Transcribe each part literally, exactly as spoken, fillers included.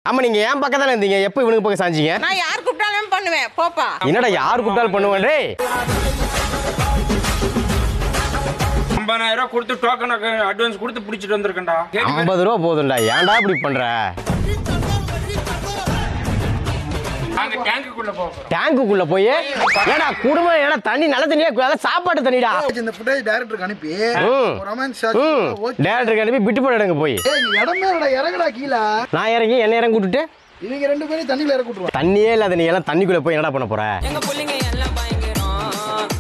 ஆமா நீங்க ஏன் பக்கத்துல இருந்தீங்க? எப்போ இவனுக்கு பக்கம் சாஞ்சிங்க? நான் யார் கூப்பிட்டாலும் பண்ணுவேன். போப்பா. என்னடா யார் கூப்பிட்டாலும் பண்ணுவேன்? டேய் ஐம்பதாயிரம் ரூபாய் கொடுத்து டோக்கன் அட்வான்ஸ் கொடுத்து பிடிச்சிட்டு வந்திருக்கேன்டா. ஐம்பது ரூபா போதும்டா, ஏன்டா இப்படி பண்ற? நாங்க டேங்குக்குள்ள போறோம். டேங்குக்குள்ள போய் ஏடா குடும்பம் ஏடா தண்ணி நல்ல தண்ணியா சாப்பாடு தண்ணிடா. இந்த ஃபுட்டேஜ் டைரக்டருக்கு அனுப்பி ரொமான்ஸ் ஷாட் ஓகே டைரக்டருக்கு அனுப்பி பிட்டு போட எடுங்க போய். ஏய் இடமே இல்லடா, இறங்கடா கீழ. நான் இறங்கி என்ன இறங்கி விட்டுட்டு இவங்க ரெண்டு பேரும் தண்ணிக்குள்ள இறக்கி விட்டுருவா. தண்ணியே இல்லாத நீ எல்லாம் தண்ணிக்குள்ள போய் என்னடா பண்ண போற? எங்க புள்ளைங்க எல்லாம் பயங்கரம்.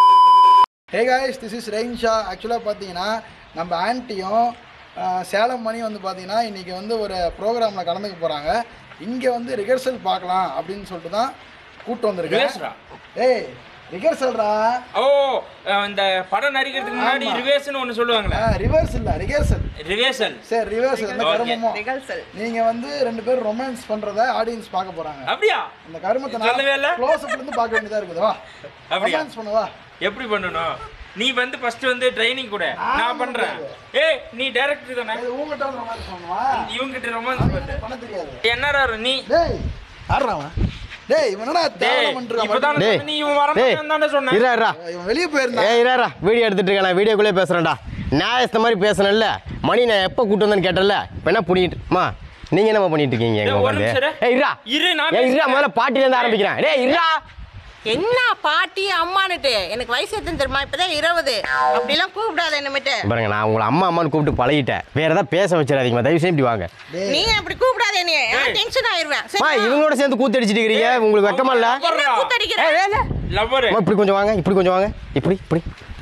Hey guys, this is Rain Sha. ஆக்சுவலாக பார்த்தீங்கன்னா நம்ம ஆன்ட்டியும் சேலம் மணி வந்து பார்த்தீங்கன்னா இன்றைக்கி வந்து ஒரு ப்ரோக்ராமில் கலந்துக்க போகிறாங்க. இங்கே வந்து ரிஹர்சல் பார்க்கலாம் அப்படின்னு சொல்லிட்டு தான் கூப்பிட்டு வந்திருக்கேன். ஏய் ரிஹர்சல்ரா. ஓ இந்த படம் நடிக்கிறதுக்கு முன்னாடி ரிவர்ஸ்னு ஒன்னு சொல்லுவாங்களே. ரிவர்ஸ் இல்ல ரிஹர்சல். ரிவர்சல். சரி ரிவர்சல். இந்த கர்மமோ ரிஹர்சல். நீங்க வந்து ரெண்டு பேரும் ரொமான்ஸ் பண்றத ஆடியன்ஸ் பார்க்க போறாங்க. அப்படியே இந்த கர்மத்தை நான் க்ளோஸ் அப்ல இருந்து பார்க்க வேண்டியதா இருக்குது. வா ரொமான்ஸ் பண்ணுவா. எப்படி பண்ணனும்? நீ வந்து ஃபர்ஸ்ட் வந்து ட்ரைனிங் கூட நான் பண்றேன். ஏய் நீ டைரக்டர் தானே? உங்ககிட்ட ரொமான்ஸ் பண்ணுவா. இவங்கிட்ட ரொமான்ஸ் பண்ணு. பண்ண தெரியாது. என்னடா நீ? டேய் ஆடுறாவா? டேய் இவனடா தேவல பண்றான். இப்போதான் நீ இவன் வரமாட்டானே சொன்ன. இறா இறா. இவன் வெளிய போயிருந்தான். ஏய் இறா வீடியோ எடுத்துட்டு இருக்கேன். நான் வீடியோக்குள்ளே பேசுறேன்டா. நான் இந்த மாதிரி பேசணும்ல. மணி நான் எப்போ கூட்டு வந்தேன்னு கேட்டல. இப்போ என்ன பண்ணிட்டுமா நீங்க என்ன பண்ணிட்டு இருக்கீங்க? எங்க வந்து ஏய் இறா. இரு நான் ஏய் இறா முதல்ல பாட்டில இருந்து ஆரம்பிக்கிறேன். டேய் இறா. என்ன பாட்டி அம்மானுட்டு எனக்கு வயசு எத்தனை தெரியுமா? இப்பதான் இருபது. அப்படிலாம் கூப்பிடாத என்னமிட்டு. பாருங்க நான் உங்களை அம்மா அம்மான்னு கூப்பிட்டு பழகிட்டேன். வேற ஏதாவது பேச வச்சிடாதீங்க. தயவு செய்து இப்படி வாங்க. நீ அப்படி கூப்பிடாத என்னைய. நான் டென்ஷன் ஆயிருவேன். மா இவங்களோட சேர்ந்து கூத்து அடிச்சிட்டு இருக்கீங்க. உங்களுக்கு வெக்கமா இல்ல? என்ன கூத்தடிக்கிற? லவ்வர். இப்படி கொஞ்சம் வாங்க. இப்படி கொஞ்சம் வாங்க. இப்படி இப்படி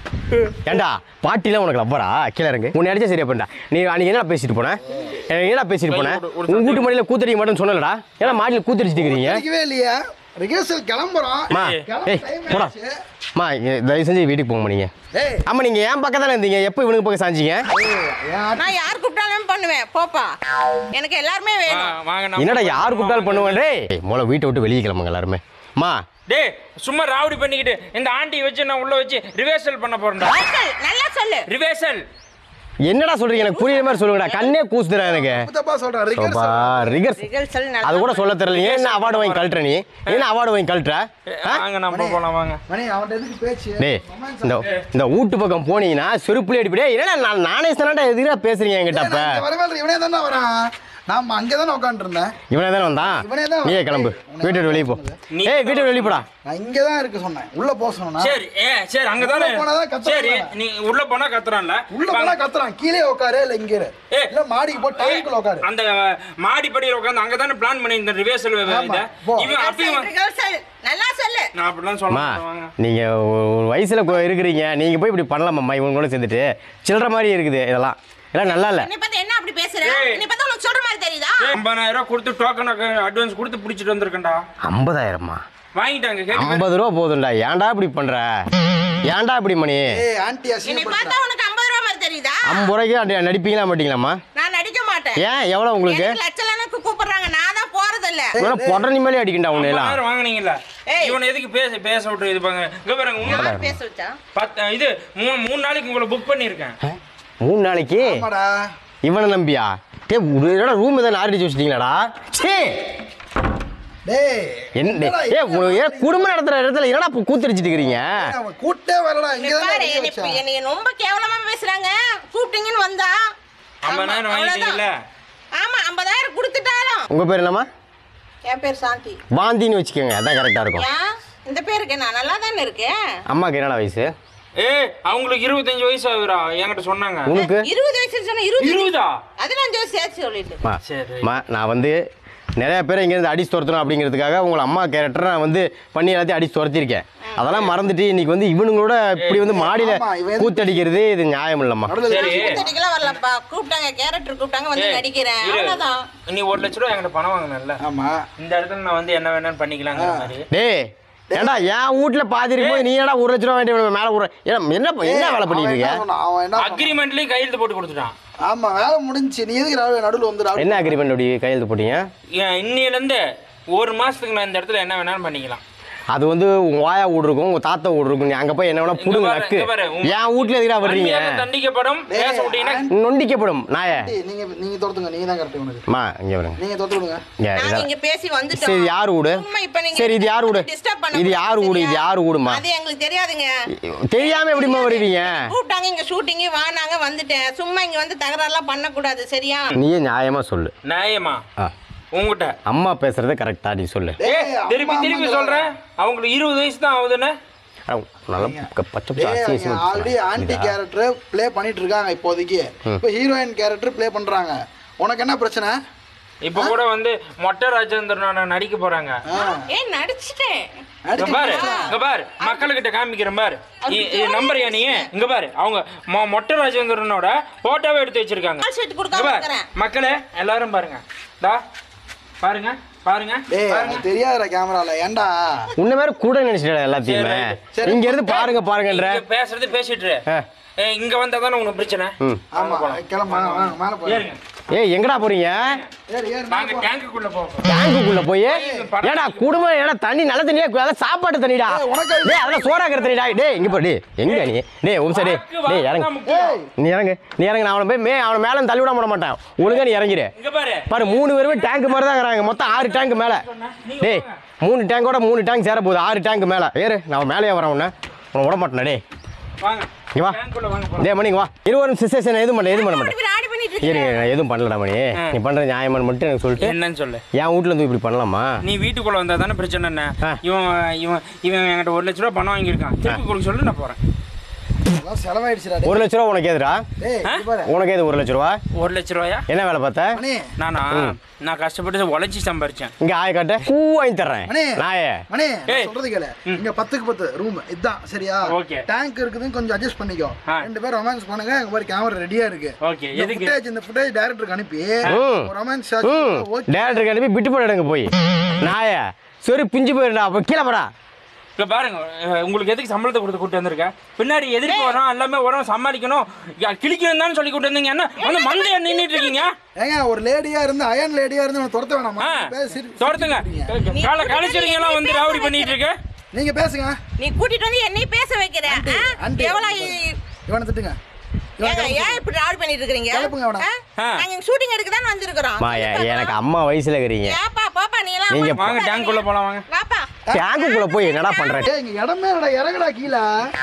ஏண்டா பாட்டிலாம் உனக்கு லவ்வரா? கீழே இறங்கு. உன்னை அடிச்சா சரியா பண்ணா. நீ அன்னைக்கு என்ன பேசிட்டு போன? என்ன பேசிட்டு போன? உங்க வீட்டு மாடியில கூத்தடிக்க மாட்டேன்னு சொன்னலடா. ஏன்னா மாடியில கூத்தடிச்சிட்டு இருக்கீங்க. அடிக்கவே இல்லையா? ரிஹர்சல் கிளம்புறோம். மா ஏய் போடா. மா தயவு செஞ்சு வீட்டுக்கு போங்க நீங்க. ஏய் ஆமா நீங்க ஏன் பக்கத்துல இருந்தீங்க? எப்போ இவனுக்கு பக்கம் சாஞ்சிங்க? நான் யார் கூப்பிட்டாலும் பண்ணுவேன். போப்பா. எனக்கு எல்லாரும் வேணும். வாங்க நான். என்னடா யார் கூப்பிட்டாலும் பண்ணுவேன்? டேய் மொள வீட்டை விட்டு வெளியே கிளம்புங்க எல்லாருமே. மா டேய் சும்மா ராவடி பண்ணிக்கிட்டு இந்த ஆண்டி வச்சு நான் உள்ள வச்சு ரிவர்சல் பண்ண போறேன்டா. நல்லா சொல்லு. ரிவர்சல். என்னடா சொல்றீங்க? எனக்கு புரியுற மாதிரி சொல்லுங்கடா. கண்ணே கூசுதுடா எனக்கு. தப்பா சொல்றேன். அப்பா ரிஹர்சல். ரிஹர்சல் நல்லா. அது கூட சொல்ல தெரியல. ஏன் என்ன அவார்ட் வாங்கி கழட்ற நீ? என்ன அவார்ட் வாங்கி கழட்ற? வாங்க நம்ம போலாம் வாங்க. மணி அவன்ட்ட எதுக்கு பேச்சு? டேய் இந்த இந்த ஊட்டு பக்கம் போனீங்கன்னா செருப்புல அடிப்படே. என்னடா நான் நானே சொன்னாடா எதுக்குடா பேசுறீங்க என்கிட்ட? அப்ப வரவேல இவனே தானே வரான். நாம அங்கே தானே உட்கார்ந்து இருந்தேன். இவனே தானே வந்தான். இவனே தான். நீயே கிளம்பு. வீட்டை விட்டு வெளியே போ. ஏய் வீட்டை வெளியே போடா. நான் இங்கே தான் இருக்க சொன்னேன். உள்ள போக சொன்னா. சரி ஏ சரி அங்க தானே. சரி நீ உள்ள போனா கத்துறான்ல. உள்ள போனா கத்துறான். கீழே உட்காரு இல்ல இங்க இரு. இல்ல மாடிக்கு போ டாய்க்குள்ள உட்காரு. அந்த மாடி படியில உட்கார்ந்து அங்க தானே பிளான் பண்ணி இந்த ரிவர்சல் இத. இவன் அப்பயும் ரிஹர்சல் நல்லா சொல்லு. நான் அப்படிலாம் சொல்ல மாட்டேன். வாங்க. நீங்க ஒரு வயசுல இருக்கிறீங்க. நீங்க போய் இப்படி பண்ணலாமா? இவங்களோட சேர்ந்துட்டு சில்லற மாதிரி இருக்குது இதெல்லாம். எல்லாம் நல்லா இல்ல. நீ பத்தி என்ன அப்படி பேசுற? நீ பத்தி உனக்கு சொல்ற மாதிரி தெரியுதா? ஐம்பதாயிரம் ரூபாய் கொடுத்து டோக்கன் அட்வான்ஸ் கொடுத்து பிடிச்சிட்டு வந்திருக்கேன்டா. ஐம்பதாயிரமா? வாங்கிட்டாங்க. ஐம்பது ரூபா போதும்டா. ஏன்டா இப்படி பண்ற? ஏன்டா இப்படி மணி? ஏய் ஆன்ட்டி நீ அசிங்க பார்த்தா உனக்கு ஐம்பது ரூபாய் மாதிரி தெரியுதா? ஐம்பது ரூபாய்க்கு நடிப்பீங்களா மாட்டீங்களாம்மா? நான் நடிக்க மாட்டேன். ஏன் எவ்வளவு உங்களுக்கு? எனக்கு லட்சலனுக்கு கூப்பிடுறாங்க. நான் தான் போறது இல்ல. இவன பொடனி மேலே அடிக்கண்டா உன்னை எல்லாம். ஐம்பதாயிரம் வாங்குனீங்கல. இவன் எதுக்கு பேச பேச விட்டு இது பாருங்க. இங்க பாருங்க உங்க யார் பேச வச்சா? பத்து இது மூணு மூணு நாளைக்கு உங்களை புக் பண்ணிருக்கேன். மூணு நாளைக்கு? ஆமாடா. இவனை நம்பியா? டே ஒரு ரூம் ஏதாவது ஆரம்பிச்சு வச்சிட்டீங்களாடா? சே டேய் என்ன ஏ ஏ குடும்ப நடத்துற இடத்துல என்னடா கூத்தடிச்சிட்டு இருக்கீங்க? அவன் கூட்டே வரடா. இங்க தான் பாரு என்னைய ரொம்ப கேவலமா பேசுறாங்க. கூப்பிட்டீங்கன்னு வந்தா ஐம்பதாயிரம் வாங்கிட்டீங்கல? ஆமா ஐம்பதாயிரம் கொடுத்துட்டாலும். உங்க பேர் என்னம்மா? என் பேர் சாந்தி. வாந்தின்னு வச்சுக்கோங்க. அதான் கரெக்டா இருக்கும். ஏன் இந்த பேருக்கு நான் நல்லா தானே இருக்கேன். அம்மாக்கு என்னடா வயசு? ஏய் அவங்களுக்கு இருபத்தஞ்சு வயசு ஆகுதுடா. என்கிட்ட சொன்னாங்க. உனக்கு இருபது வயசு சொன்னா இருபது இருபதா? பதினஞ்சு வயசு சேர்த்து சொல்லிட்டு. மா நான் வந்து நிறைய பேரை இங்கேருந்து அடிச்சு துரத்தணும் அப்படிங்கிறதுக்காக உங்களை அம்மா கேரக்டர் நான் வந்து பண்ணி எல்லாத்தையும் அடிச்சு துரத்திருக்கேன். அதெல்லாம் மறந்துட்டு இன்னைக்கு வந்து இவனுங்களோட இப்படி வந்து மாடியில கூத்தடிக்கிறது இது நியாயம் இல்லம்மா. கூத்தடிக்கலாம் வரலப்பா. கூப்பிட்டாங்க கேரக்டர் கூப்பிட்டாங்க வந்து நடிக்கிறேன். அவ்வளவுதான். நீ ஒரு லட்ச ரூபா என்கிட்ட பணம் வாங்கினல. ஆமா. இந்த இடத்துல நான் வந்து என்ன வேணாலும் பண்ணிக்கலாங்கிற மாதிரி. டேய் ஏண்டா என் வீட்டுல பாதி இருக்கும்போது நீ ஏடா ஒரு லட்ச ரூபா வேண்டிய மேல ஒரு என்ன என்ன வேலை பண்ணிட்டு இருக்க? அக்ரிமெண்ட்லயும் கையெழுத்து போட்டு கொடுத்துட்டான். ஆமா வேலை முடிஞ்சு. நீ எதுக்கு நடுவில் வந்து என்ன அக்ரிமெண்ட் அப்படி கையெழுத்து போட்டீங்க? இன்னில இருந்து ஒரு மாசத்துக்கு நான் இந்த இடத்துல என்ன வேணாலும் பண்ணிக்கலாம். அது வந்து உங்க வாயா வீடு இருக்கும் உங்க தாத்தா வீடு இருக்கும் நீ அங்க போய் என்ன வேணா புடுங்க பாரு, நக்கு இங்க பாரு, உங்க- என் வீட்டுல எதுக்கா வர்றீங்க அந்நியர்கள் தண்டிக்கப்படும் பேச விட்டீங்கன்னா நொண்டிக்கப்படும் நாய நீங்க நீங்க தோத்துங்க நீங்க தான் கரெக்ட் உனக்கு மா இங்க வருங்க நீங்க தோத்து விடுங்க இங்க, நாங்க இதெல்லாம். இங்க பேசி வந்துட்டோம். சரி யார் வீடு சும்மா இப்ப நீங்க சரி இது யார் வீடு disturb பண்ண இது யார் வீடு இது யார் வீடுமா அது எங்களுக்கு தெரியாதுங்க. தெரியாம எப்படிமா வருவீங்க கூப்பிட்டாங்க இங்க ஷூட்டிங் வானாங்க வந்துட்டேன். சும்மா இங்க வந்து தகராறுலாம் பண்ண கூடாது சரியா? நீயே நியாயமா சொல்லு நியாயமா ஆ. உங்ககிட்ட அம்மா பேசுறது கரெக்டா நீ சொல்லு ஏ ஏய், திருப்பி அம்மா, திருப்பி அம்மா சொல்றேன் அவங்களுக்கு இருபது வயசு தான் ஆகுதுன்னு அட, நல்லா க- பச்சை பச்சை அசி அசி ஆல்ரெடி ஆன்டி கேரக்டர் ப்ளே பண்ணிட்டு இருக்காங்க இப்போதைக்கு இப்போ ஹீரோயின் கேரக்டர் ப்ளே பண்றாங்க. உனக்கு என்ன பிரச்சனை? இப்ப கூட வந்து மொட்டை ராஜேந்திரனோட நடிக்க போறாங்க ஏய் நடிச்சிட்டேன். இங்க பாரு இங்க பாரு மக்கள்கிட்ட காமிக்கிறேன் பாரு இ- இது நம்புறியா நீ இங்க பாரு அவங்க மொ- மொட்டை ராஜேந்திரனோட போட்டோவே எடுத்து வச்சிருக்காங்க கால் ஷீட் இங்க கொடுக்காம பாரு, இருக்கறேன். மக்களே எல்லாரும் பாருங்க டா பாருங்க பாருங்க டேய் எனக்கு தெரியாதுடா கேமரால ஏன்டா உன்ன வேற கூட நினைச்சிட்டா எல்லாத்தையுமே சரி. இங்க இருந்து பாருங்க பாருங்கன்ற இங்க பேசுறது பேசிட்டு இரு. ஆ. ஏய், இங்க வந்தா தானே உனக்கு பிரச்சனை ம். ஆமா கிளம்பா வாங்க மேல போய் ஏறுங்க ஏய் எங்கடா போறீங்க ஏறு ஏறு நாங்க டேங்குக்குள்ள போவோம் டேங்குக்குள்ள போய் ஏடா குடும்பம் ஏடா தண்ணி நல்ல தண்ணியா அதெல்லாம் சாப்பாட்டு தண்ணிடா ஏய், உனக்கு அது- டேய் அதெல்லாம் சோறாக்குற தண்ணிடா டேய் இங்க போ டேய் எங்க நீ டேய் ஒரு சரி டேய் இறங்கு நீ இறங்கு நீ இறங்கு நான் அவனை போய் மே அவனை மேல தள்ளி விட மாட்டேன் ஒழுங்கா நீ இறங்கிரு இங்க பாரு பாரு மூணு பேருமே டேங்க் மாதிரி தான் இருக்கிறாங்க மொத்தம் ஆறு டேங்க் மேல டேய் மூணு டேங்கோட மூணு டேங்க் சேர போகுது ஆறு டேங்க் மேல ஏறு நான் மேலேயே வரேன் உன்னை உன்னை விட மாட்டேன் டேய் வாங்க இங்க வா டேங்குக்குள்ள வாங்க போலாம். டேய் மணி இங்க வா இருவரும் சிஸ்டேஷன் எதுவும் பண்ணல எதுவும் பண்ண மாட்டேன் இப்படி ஆடி பண்ணிட்டு இரு இருக்கீங்க. நான் எதுவும் பண்ணலடா மணி நீ பண்ற நியாயமான்னு மட்டும் எனக்கு சொல்லிட்டு என்னன்னு சொல்லு என் வீட்ல இருந்து இப்படி பண்ணலாமா நீ வீட்டுக்குள்ள வந்தா தானே பிரச்சனை என்ன ஆ. இவன் இவன் இவன் என்கிட்ட ஒரு லட்ச ரூபா பணம் வாங்கியிருக்கான் திருப்பி கொடுக்க சொல்லு நான் போறேன் எல்லாம் செலவாயிடுச்சுடா டேய். ஒரு லட்ச ரூபா உனக்கு எதுடா டேய் இது பாரு உனக்கு எது ஒரு லட்ச ரூபா ஒரு லட்ச ரூபாயா என்ன வேலை பார்த்த மணி நானா நான் கஷ்டப்பட்டு உழைச்சி சம்பாரிச்சேன் இங்க ஆய காட்ட பூ வாங்கி தர்றேன் மணி நாயே மணி நான் ஏய். சொல்றது கேளு இங்க பத்துக்கு பத்து ரூம் இதான் சரியா Okay. டேங்க் இருக்குதுன்னு கொஞ்சம் அட்ஜஸ்ட் பண்ணிக்கோ ஆ. ரெண்டு பேரும் ரொமான்ஸ் பண்ணுங்க எங்க மாதிரி கேமரா ரெடியா இருக்கு ஓகே இந்த எதுக்கு ஃபுட்டேஜ் இந்த ஃபுட்டேஜ் டைரக்டருக்கு அனுப்பி ம். ரொமான்ஸ் ம் ஓகே டேரக்டருக்கு அனுப்பி விட்டு போயிடுங்க போய் நாயே சரி பிஞ்சு போயிடுடா அப்போ கீழே போடா இப்போ பாருங்க அஹ் உங்களுக்கு எதுக்கு சம்பளத்தை கொடுத்து கூட்டு வந்திருக்க பின்னாடி எதிர்ப்பு வரோம் எல்லாமே வரோம் சமாளிக்கணும் யா- கிழிக்கணும் தான் சொல்லி கூட்டு வந்தீங்க என்ன வந்து மந்தையா நின்றுட்டு இருக்கீங்க ஏங்க ஒரு லேடியா இருந்து அயன் லேடியா இருந்து உன்னை துரத்த வேணாமா ஆ பேசி தோர்த்துங்க காலை கழிச்சிருங்கெல்லாம் வந்து ராவடி பண்ணிட்டு இருக்க நீங்க பேசுங்க நீ கூட்டிட்டு வந்து என்னை பேச வைக்கிற ஆண்டி, ஆ? ஆண்டி. எவ்வளவு இ- இவனை திட்டுங்க இவனை ஏங்க, கிளப்புங்க. ஏன் இப்படி ஆட் பண்ணிட்டு இருக்கீங்க கிளப்புங்க அவனை. ஆ? நாங்க ஷூட்டிங் எடுக்க தான் வந்திருக்கிறோம். மா எ- எனக்கு அம்மா வயசுல இருக்கிறீங்க ஏப்பா பாப்பா நீ எல்லாம் நீங்க வாங்க டேங்குக்குள்ள போலாம் வாங்க வாப்பா. டேங்குக்குள்ள போய் என்னடா பண்றேன் ஏய் இங்க இடமே இல்லடா இறங்குடா கீழே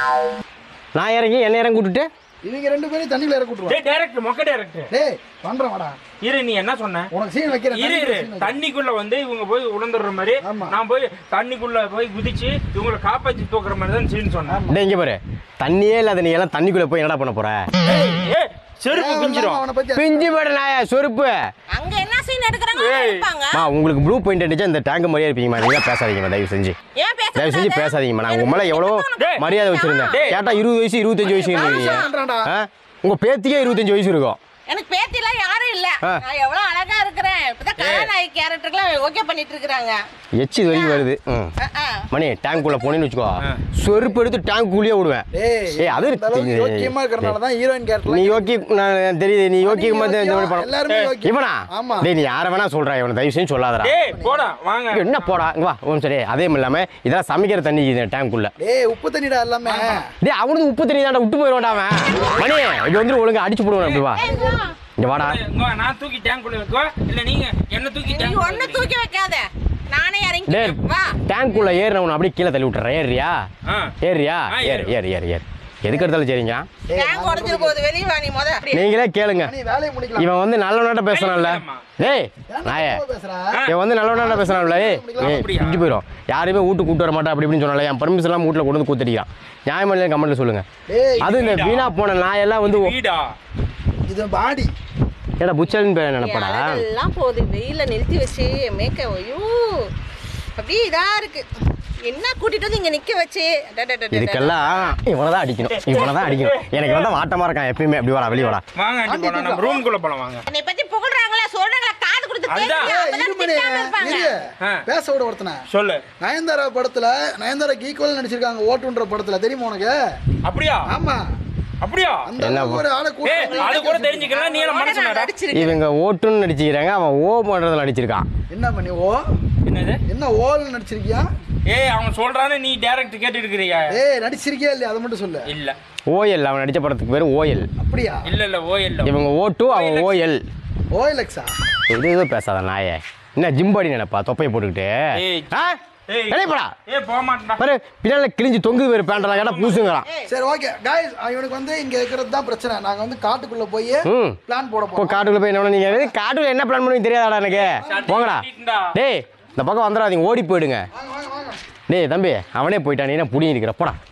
நான் இறங்கி என்ன இறங்கி விட்டுட்டு இவங்க ரெண்டு பேரும் தண்ணிக்குள்ள இறக்கி விட்டுருவாங்க டேய் டைரக்ட் மொக்க டைரக்ட் டேய் பண்றேன் வாடா இரு நீ என்ன சொன்ன உனக்கு சீன் வைக்கிறேன் இரு இரு தண்ணிக்குள்ள scene வைக்கிறேன். தண்ணிக்குள்ள வந்து இவங்க போய் உணர்ந்துடுற மாதிரி ஆமா. நான் போய் தண்ணிக்குள்ள போய் குதிச்சு இவங்களை காப்பாத்தி தூக்குற மாதிரி தான் சீன் சொன்னேன் டேய் இங்க பாரு தண்ணியே இல்லாத நீ எல்லாம் தண்ணிக்குள்ள போய் என்னடா பண்ண போற ஏய் செருப்பு தேவையில்லாம பிஞ்சிரும் அவனை பத்தி பிஞ்சு போயிடு நாய சொருப்பு அங்க என்ன சீன் எடுக்கறாங்க ஏய். எடுப்பாங்க. மா உங்களுக்கு ப்ளூ பாயிண்ட் அடிச்சா இந்த டேங்க் மாதிரியே இருப்பீங்கம்மா நீங்க பேசாதீங்கம்மா தயவு செஞ்சு ஏன் பேச தயவு செஞ்சு கூடாது? பேசாதீங்கம்மா நான் உங்க மேல எவ்வளோ டேய். மரியாதை வச்சிருந்தேன் டேய். கேட்டா இருபது வயசு இருபத்தஞ்சு வயசு இருக்கீங்க பண்றான்டா. ஆ? உங்க பேத்திக்கே இருபத்தஞ்சு வயசு இருக்கும் எனக்கு பேத்திலாம் யாரும் இல்ல. ஆ. நான் எவ்வளவு அழகா இருக்கிறேன். இப்பதான் கல்யாணம் கேரக்டர்லாம் ஓகே பண்ணிட்டு இருக்காங்க. எச்சி இது வரைக்கும் வருது ம் மணி டேங்க்குள்ள போனேன்னு வச்சுக்கோ சொருப்பு எடுத்து டேங்க்குள்ளேயே விடுவேன் ஏய் ஏய், அது இந்த அளவுக்கு யோக்கியமா இருக்கறனால தான் ஹீரோயின் கேரக்டர் நீ யோக்கி நான் தெரியுது நீ யோக்கியமா தான் இந்த மாதிரி படம் எல்லாரும் யோக்கியம் இவனா ஆமா டேய் நீ யாரை வேணா சொல்றா இவனை தயவு செஞ்சு சொல்லாதடா டேய் போடா வாங்க என்ன போடா இங்க வா ஒரு சரி அதே இல்லாம இதெல்லாம் சமைக்கிற தண்ணி இது டேங்க்குள்ள டேய் உப்பு தண்ணிடா எல்லாமே டேய் அவனுக்கு உப்பு தண்ணி தான்டா விட்டு போயிடுவான்டா அவன் மணி இது வந்து ஒழுங்கா அடிச்சு போடுவான் அப்படி வா இங்க வாடா இங்க வா, நான் தூக்கி டேங்குக்குள்ள வைக்கவா இல்ல நீங்க என்ன தூக்கி நீ டேங்க் ஒண்ணு தூக்கி வைக்காத. நானே இறங்கி டேய் வா. டேங்க்குள்ள ஏறினவன அப்படியே கீழே தள்ளி விட்டுறேன் ஏறியா ஆ ஏறியா ஆ, ஏறு ஏறு ஏறு ஏறு எதுக்கு எடுத்தாலும் சரிங்க டேங்க் உடைஞ்சிர போகுது வெளிய வா நீ முத. நீங்களே கேளுங்க நீ வேலையை முடிக்கலாம் இவன் வந்து நல்லவனாட்ட பேசுறான்ல டேய் நாயே பேசுறா இவன் வந்து நல்லவனாட்ட பேசுறான்ல ஏய் ஏய் அப்படியா? பிஞ்சு போயிடும் யாரையுமே வீட்டு கூட்டு வர மாட்டா அப்படி இப்படின்னு சொன்னால என் பர்மிஷன் எல்லாம் வீட்டில் கொண்டு வந்து கூத்தடிக்கிறான் நியாயமா இல்லையா கமெண்ட்ல சொல்லுங்க டேய் அது இந்த வீணா போன நாயெல்லாம் வந்து வீடா இது பாடி ஏடா புச்சலின் பேர் நினைப்படா எல்லாம் போகுது வெயில நிறுத்தி வச்சு மேக்க ஐயோ அப்படியே இதா இருக்கு. என்ன கூட்டிட்டு வந்து இங்க நிக்க வச்சு டடடடடட. இதுக்கெல்லாம் இவனை தான் அடிக்கணும் இவனை தான் அடிக்கணும் எனக்கு வந்து வாட்டமா இருக்கான் எப்பயுமே அப்படி வாடா வெளியே வாடா வாங்க ஆண்டி போலாம் நம்ம ரூம்குள்ள போலாம் வாங்க என்னை பத்தி புகழ்றாங்களா சொல்றாங்களா காது கொடுத்து அதுதான். கேட்கல. ஏய், அப்பதான் இருமணி, திட்டாம இருப்பாங்க. இரு. ஆ. பேச விட ஒருத்தனை சொல்லு நயன்தாரா படத்துல நயன்தாராக்கு ஈக்குவல் நடிச்சிருக்காங்க ஓட்டுன்ற படத்துல தெரியுமா உனக்கு அப்படியா ஆமா அப்படியா அந்த என்ன அளவுக்கு ஒரு ஆளை ஏய் கூட்டு அது கூட தெரிஞ்சுக்கலாம் நீ எல்லாம் நான் மனசு மேடா நடிச்சிருக்கேன். இவங்க ஓட்டுன்னு நடிச்சுக்கிறாங்க அவன் ஓ பண்றதுல நடிச்சிருக்கான் என்ன பண்ணி ஓ என்னது என்ன ஓல் நடிச்சிருக்கியா ஏய் அவன் சொல்றானே நீ டைரக்ட் கேட்டு இருக்கிறியா? ஏய் நடிச்சிருக்கியா இல்லையா அதை மட்டும் சொல்லு. இல்ல ஓஎல் அவன் நடிச்ச படத்துக்கு பேர் ஓஎல். அப்படியா? இல்ல இல்ல ஓ இல்ல. இவங்க ஓ டூ அவன் ஓஎல். ஓஎல்எக்ஸா? இது எதுவும் பேசாத நாயே. என்ன ஜிம்பாடி நினைப்பா தொப்பையை போட்டுக்கிட்டு? ஏய் ஆ ஏய் நினைப்படா ஏய் போக மாட்டேன்டா. பாரு பின்னால கிழிஞ்சு தொங்குது பேர் பேண்டெல்லாம் கேட்டா பூசுங்கிறான். சரி ஓகே காய்ஸ், இவனுக்கு வந்து இங்க இருக்கிறது தான் பிரச்சனை. நாங்க வந்து காட்டுக்குள்ள போய் ம் பிளான் போட இப்போ போறோம். காட்டுக்குள்ள போய் என்ன பண்ண நீங்க காட்டுக்குள்ள என்ன பிளான் பண்ணுவீங்க தெரியாதாடா எனக்கு? போங்கடா டேய் இந்த பக்கம் வந்துடாதீங்க ஓடி போயிடுங்க. வாங்க வாங்க வாங்க. டேய் தம்பி அவனே போயிட்டான் நீ என்ன புடிங்கி இருக்கிற போடா.